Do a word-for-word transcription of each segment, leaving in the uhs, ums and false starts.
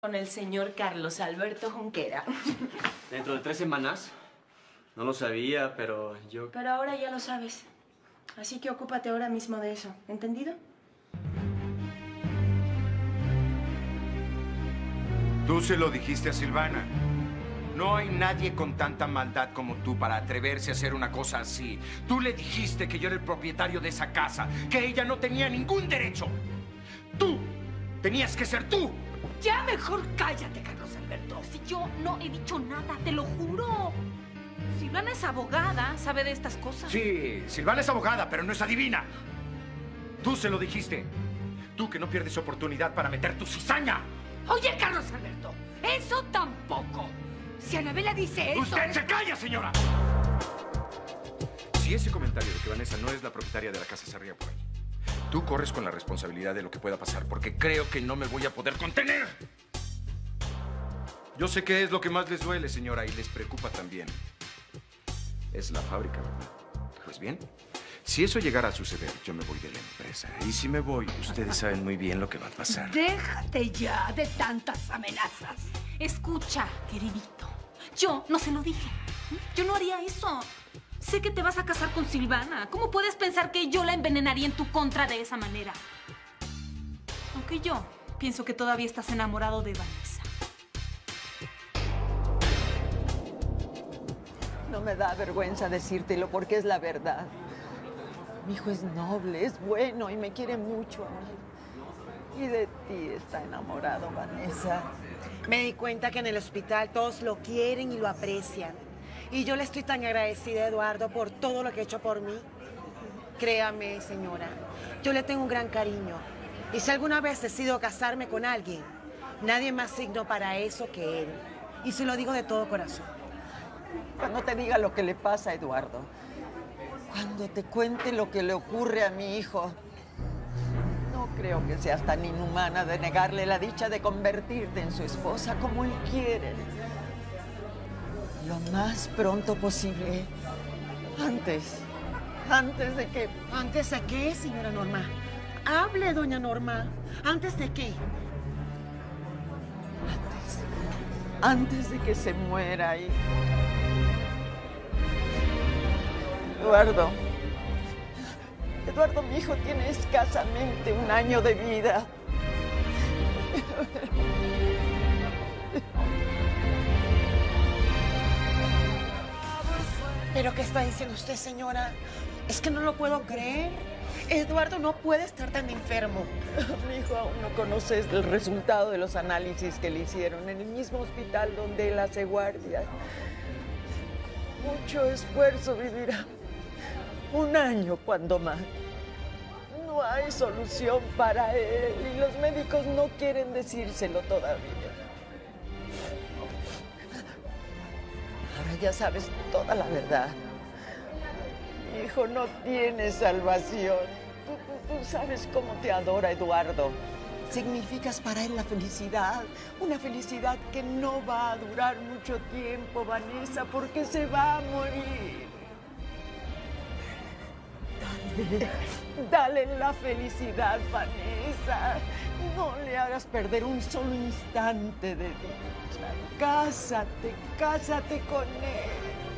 Con el señor Carlos Alberto Junquera. ¿Dentro de tres semanas? No lo sabía, pero yo... Pero ahora ya lo sabes. Así que ocúpate ahora mismo de eso. ¿Entendido? Tú se lo dijiste a Silvana. No hay nadie con tanta maldad como tú para atreverse a hacer una cosa así. Tú le dijiste que yo era el propietario de esa casa, que ella no tenía ningún derecho. Tú tenías que ser tú. Ya mejor cállate, Carlos Alberto. Si yo no he dicho nada, te lo juro. Silvana es abogada, sabe de estas cosas. Sí, Silvana es abogada, pero no es adivina. Tú se lo dijiste. Tú que no pierdes oportunidad para meter tu cizaña. Oye, Carlos Alberto, eso tampoco. Si Anabela dice eso... ¡Usted se calla, señora! Si ese comentario de que Vanessa no es la propietaria de la casa se ría por ahí, tú corres con la responsabilidad de lo que pueda pasar, porque creo que no me voy a poder contener. Yo sé qué es lo que más les duele, señora, y les preocupa también. Es la fábrica, ¿verdad? Pues bien, si eso llegara a suceder, yo me voy de la empresa. Y si me voy, ustedes saben muy bien lo que va a pasar. Déjate ya de tantas amenazas. Escucha, queridito, yo no se lo dije. Yo no haría eso. Sé que te vas a casar con Silvana. ¿Cómo puedes pensar que yo la envenenaría en tu contra de esa manera? Aunque yo pienso que todavía estás enamorado de Vanessa. No me da vergüenza decírtelo porque es la verdad. Mi hijo es noble, es bueno y me quiere mucho a mí. Y de ti está enamorado, Vanessa. Me di cuenta que en el hospital todos lo quieren y lo aprecian. Y yo le estoy tan agradecida a Eduardo por todo lo que ha hecho por mí. Créame, señora, yo le tengo un gran cariño. Y si alguna vez decido casarme con alguien, nadie más digno para eso que él. Y se lo digo de todo corazón. Cuando te diga lo que le pasa a Eduardo, cuando te cuente lo que le ocurre a mi hijo, no creo que seas tan inhumana de negarle la dicha de convertirte en su esposa como él quiere. Lo más pronto posible, antes, antes de que... ¿Antes de qué, señora Norma? Hable, doña Norma. ¿Antes de qué? Antes, antes de que se muera, hija. Eduardo, Eduardo, mi hijo tiene escasamente un año de vida. ¿Pero qué está diciendo usted, señora? Es que no lo puedo creer. Eduardo no puede estar tan enfermo. Mi hijo aún no conoce el resultado de los análisis que le hicieron en el mismo hospital donde él hace guardia. Mucho esfuerzo vivirá. Un año, cuando más. No hay solución para él y los médicos no quieren decírselo todavía. Ahora ya sabes toda la verdad. Mi hijo no tiene salvación. Tú, tú, tú sabes cómo te adora Eduardo. Significas para él la felicidad, una felicidad que no va a durar mucho tiempo, Vanessa, porque se va a morir. Dale, dale la felicidad, Vanessa. No le hagas perder un solo instante de dicha. Cásate, cásate con él.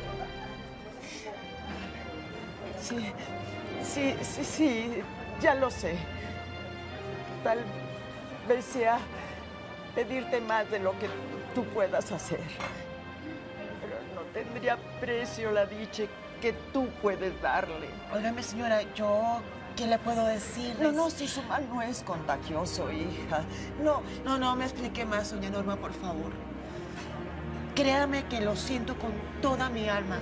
Sí, sí, sí, sí, ya lo sé. Tal vez sea pedirte más de lo que tú puedas hacer. Pero no tendría precio la dicha que tú puedes darle. Óigame, señora, yo... ¿qué le puedo decir? No, no, si su mal no es contagioso, hija. No, No, no, me explique más, doña Norma, por favor. Créame que lo siento con toda mi alma.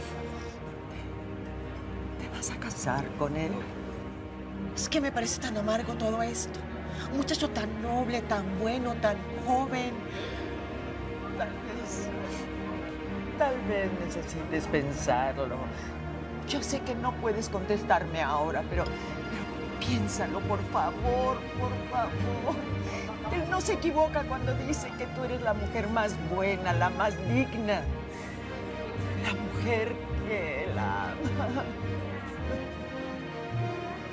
¿te vas a casar con él? Es que me parece tan amargo todo esto. Un muchacho tan noble, tan bueno, tan joven. Tal vez, tal vez necesites pensarlo. Yo sé que no puedes contestarme ahora, pero, pero piénsalo, por favor, por favor. Él no se equivoca cuando dice que tú eres la mujer más buena, la más digna. La mujer que él ama.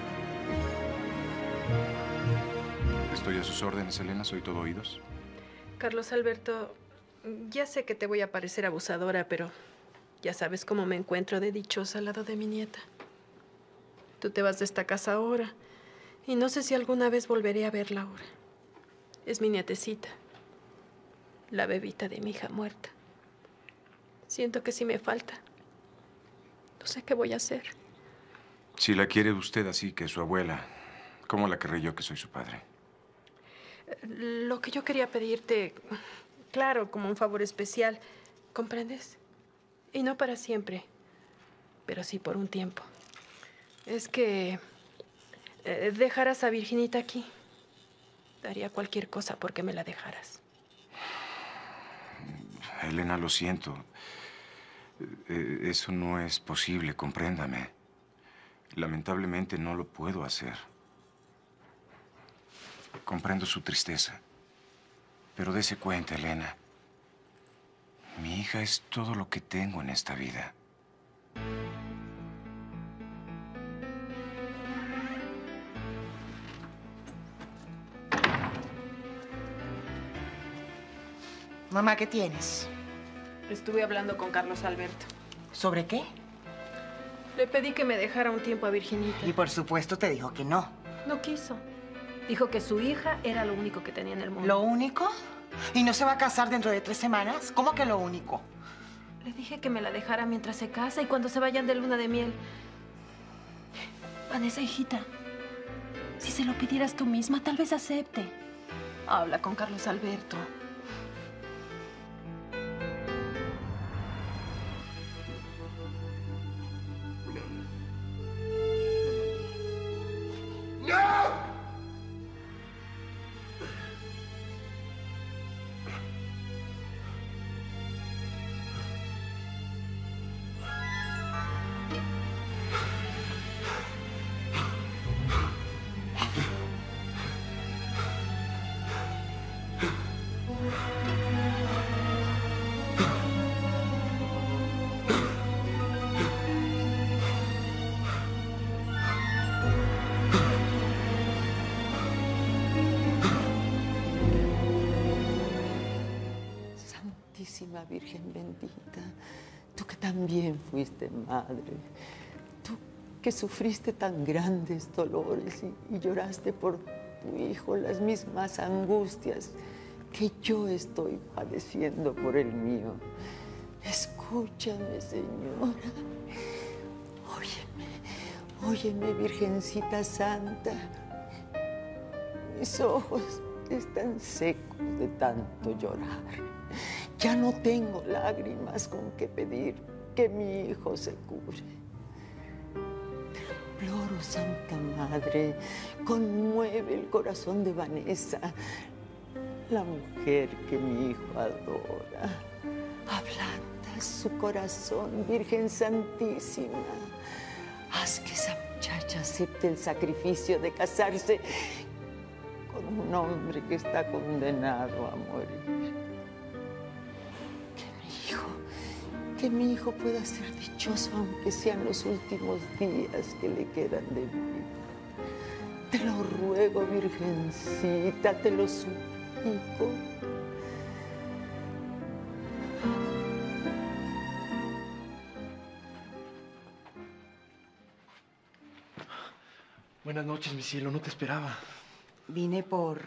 Estoy a sus órdenes, Elena. Soy todo oídos. Carlos Alberto, ya sé que te voy a parecer abusadora, pero ya sabes cómo me encuentro de dichosa al lado de mi nieta. Tú te vas de esta casa ahora y no sé si alguna vez volveré a verla ahora. Es mi nietecita, la bebita de mi hija muerta. Siento que sí me falta. No sé qué voy a hacer. Si la quiere usted así que es su abuela, ¿cómo la querré yo que soy su padre? Lo que yo quería pedirte, claro, como un favor especial, ¿comprendes? Y no para siempre, pero sí por un tiempo. Es que eh, dejaras a Virginita aquí. Daría cualquier cosa porque me la dejaras. Elena, lo siento. Eh, eso no es posible, compréndame. Lamentablemente no lo puedo hacer. Comprendo su tristeza. Pero dése cuenta, Elena. Mi hija es todo lo que tengo en esta vida. Mamá, ¿qué tienes? Estuve hablando con Carlos Alberto. ¿Sobre qué? Le pedí que me dejara un tiempo a Virginita. Y por supuesto te dijo que no. No quiso. Dijo que su hija era lo único que tenía en el mundo. ¿Lo único? ¿Y no se va a casar dentro de tres semanas? ¿Cómo que lo único? Le dije que me la dejara mientras se casa y cuando se vayan de luna de miel. Vanessa, hijita, si se lo pidieras tú misma, tal vez acepte. Habla con Carlos Alberto. Santísima Virgen bendita, tú que también fuiste madre, tú que sufriste tan grandes dolores y, y lloraste por tu hijo las mismas angustias que yo estoy padeciendo por el mío. Escúchame, Señora. Óyeme, óyeme, Virgencita Santa. Mis ojos están secos de tanto llorar. Ya no tengo lágrimas con que pedir que mi hijo se cure. Te lo imploro, Santa Madre, conmueve el corazón de Vanessa, la mujer que mi hijo adora. Ablanda su corazón, Virgen Santísima. Haz que esa muchacha acepte el sacrificio de casarse con un hombre que está condenado a morir. Que mi hijo pueda ser dichoso, aunque sean los últimos días que le quedan de vida. Te lo ruego, Virgencita, te lo suplico. Buenas noches, mi cielo. No te esperaba. Vine por...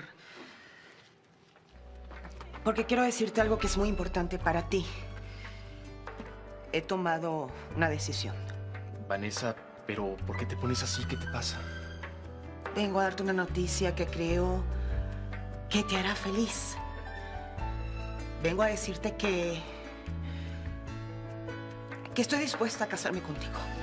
porque quiero decirte algo que es muy importante para ti. He tomado una decisión. Vanessa, pero ¿por qué te pones así? ¿Qué te pasa? Vengo a darte una noticia que creo que te hará feliz. Vengo a decirte que... que estoy dispuesta a casarme contigo.